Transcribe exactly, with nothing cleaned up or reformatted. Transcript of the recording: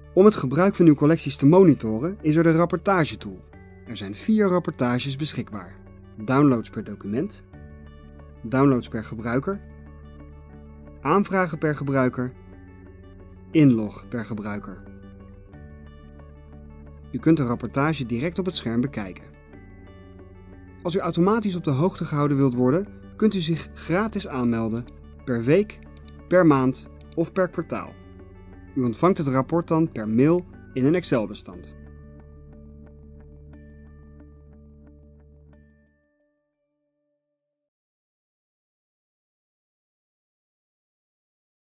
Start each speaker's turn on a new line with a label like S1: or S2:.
S1: Om het gebruik van uw collecties te monitoren is er de rapportage-tool. Er zijn vier rapportages beschikbaar. Downloads per document, downloads per gebruiker, aanvragen per gebruiker, inlog per gebruiker. U kunt de rapportage direct op het scherm bekijken. Als u automatisch op de hoogte gehouden wilt worden, kunt u zich gratis aanmelden, per week, per maand of per kwartaal. U ontvangt het rapport dan per mail in een Excel-bestand.